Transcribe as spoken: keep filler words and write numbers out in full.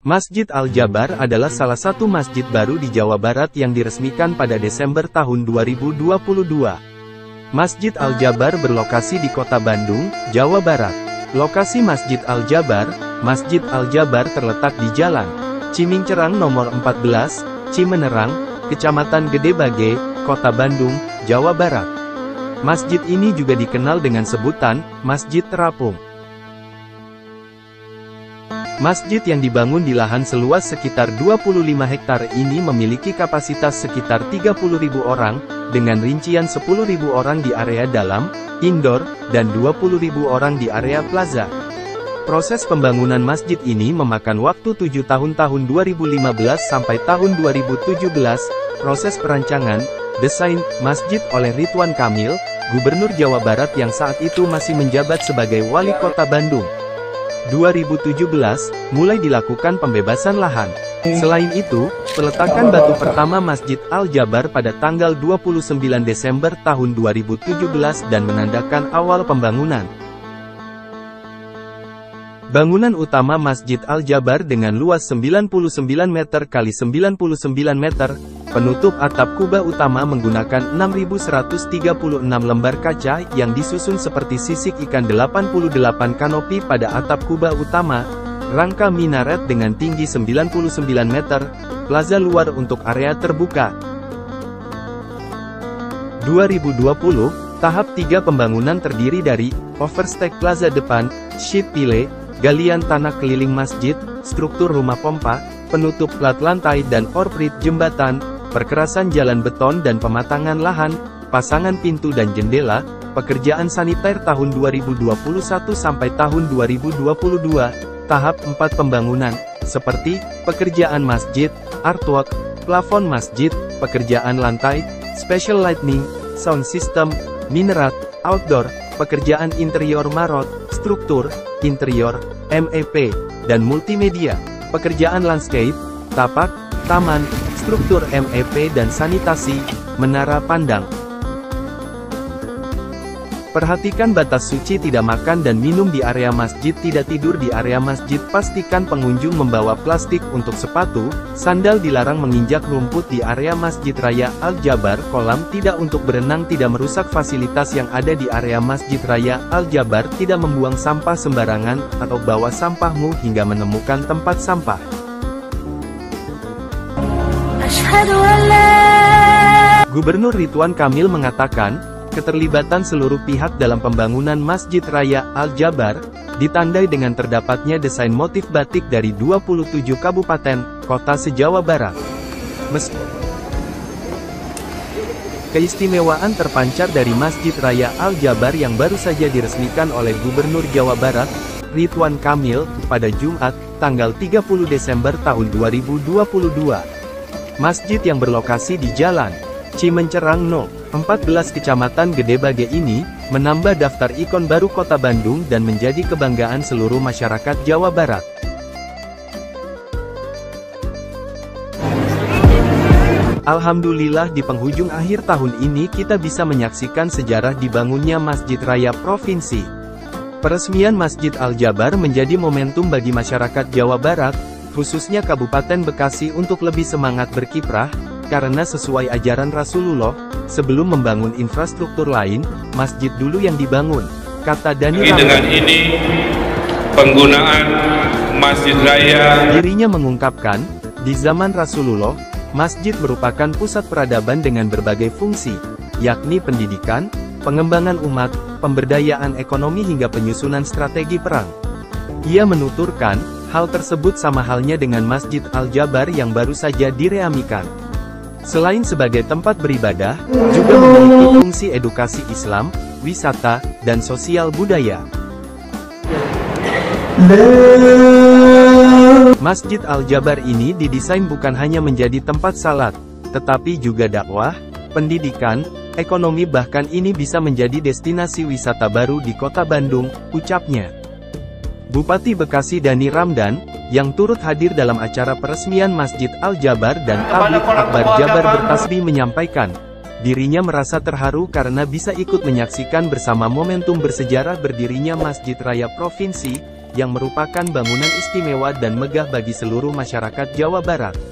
Masjid Al-Jabar adalah salah satu masjid baru di Jawa Barat yang diresmikan pada Desember tahun dua ribu dua puluh dua. Masjid Al-Jabar berlokasi di Kota Bandung, Jawa Barat. Lokasi Masjid Al-Jabar, Masjid Al-Jabar terletak di Jalan Cimingcerang nomor empat belas, Cimenerang, Kecamatan Gedebage, Kota Bandung, Jawa Barat. Masjid ini juga dikenal dengan sebutan Masjid Terapung. Masjid yang dibangun di lahan seluas sekitar dua puluh lima hektar ini memiliki kapasitas sekitar tiga puluh ribu orang, dengan rincian sepuluh ribu orang di area dalam, indoor, dan dua puluh ribu orang di area plaza. Proses pembangunan masjid ini memakan waktu tujuh tahun tahun dua ribu lima belas sampai tahun dua ribu tujuh belas. Proses perancangan, desain, masjid oleh Ridwan Kamil, Gubernur Jawa Barat yang saat itu masih menjabat sebagai Wali Kota Bandung. dua ribu tujuh belas, mulai dilakukan pembebasan lahan. Selain itu, peletakan batu pertama Masjid Al-Jabar pada tanggal dua puluh sembilan Desember tahun dua ribu tujuh belas dan menandakan awal pembangunan. Bangunan utama Masjid Al-Jabar dengan luas sembilan puluh sembilan meter kali sembilan puluh sembilan meter, penutup atap kubah utama menggunakan enam ribu seratus tiga puluh enam lembar kaca yang disusun seperti sisik ikan. Delapan puluh delapan kanopi pada atap kubah utama, rangka minaret dengan tinggi sembilan puluh sembilan meter, plaza luar untuk area terbuka. dua ribu dua puluh, tahap tiga pembangunan terdiri dari overstag plaza depan, sheet pile, galian tanah keliling masjid, struktur rumah pompa, penutup plat lantai dan orbit jembatan, perkerasan jalan beton dan pematangan lahan, pasangan pintu dan jendela, pekerjaan saniter tahun dua ribu dua puluh satu sampai tahun dua ribu dua puluh dua, tahap empat pembangunan, seperti, pekerjaan masjid, artwork, plafon masjid, pekerjaan lantai, special lighting, sound system, minaret, outdoor, pekerjaan interior marot, struktur, interior, M E P, dan multimedia, pekerjaan landscape, tapak, taman, struktur M E P dan sanitasi, menara pandang. Perhatikan batas suci tidak makan dan minum di area masjid, tidak tidur di area masjid. Pastikan pengunjung membawa plastik untuk sepatu, sandal, dilarang menginjak rumput di area Masjid Raya Al-Jabar. Kolam tidak untuk berenang, tidak merusak fasilitas yang ada di area Masjid Raya Al-Jabar, tidak membuang sampah sembarangan, atau bawa sampahmu hingga menemukan tempat sampah. Gubernur Ridwan Kamil mengatakan, keterlibatan seluruh pihak dalam pembangunan Masjid Raya Al-Jabar, ditandai dengan terdapatnya desain motif batik dari dua puluh tujuh kabupaten, kota se-Jawa Barat. Meski keistimewaan terpancar dari Masjid Raya Al-Jabar yang baru saja diresmikan oleh Gubernur Jawa Barat, Ridwan Kamil, pada Jumat, tanggal tiga puluh Desember tahun dua ribu dua puluh dua. Masjid yang berlokasi di Jalan Cimencerang no. empat belas Kecamatan Gedebage ini, menambah daftar ikon baru Kota Bandung dan menjadi kebanggaan seluruh masyarakat Jawa Barat. Alhamdulillah, di penghujung akhir tahun ini kita bisa menyaksikan sejarah dibangunnya Masjid Raya Provinsi. Peresmian Masjid Al-Jabar menjadi momentum bagi masyarakat Jawa Barat, khususnya Kabupaten Bekasi untuk lebih semangat berkiprah, karena sesuai ajaran Rasulullah, sebelum membangun infrastruktur lain, masjid dulu yang dibangun, kata Dani Ramdan. Dengan ini, penggunaan Masjid Raya, dirinya mengungkapkan, di zaman Rasulullah, masjid merupakan pusat peradaban dengan berbagai fungsi, yakni pendidikan, pengembangan umat, pemberdayaan ekonomi hingga penyusunan strategi perang. Ia menuturkan, hal tersebut sama halnya dengan Masjid Al-Jabar yang baru saja direamikan. Selain sebagai tempat beribadah, juga memiliki fungsi edukasi Islam, wisata, dan sosial budaya. Masjid Al-Jabar ini didesain bukan hanya menjadi tempat salat, tetapi juga dakwah, pendidikan, ekonomi, bahkan ini bisa menjadi destinasi wisata baru di Kota Bandung, ucapnya. Bupati Bekasi Dani Ramdan, yang turut hadir dalam acara peresmian Masjid Al-Jabar dan Tabligh Akbar Jabar Bertasbih, menyampaikan, dirinya merasa terharu karena bisa ikut menyaksikan bersama momentum bersejarah berdirinya Masjid Raya Provinsi, yang merupakan bangunan istimewa dan megah bagi seluruh masyarakat Jawa Barat.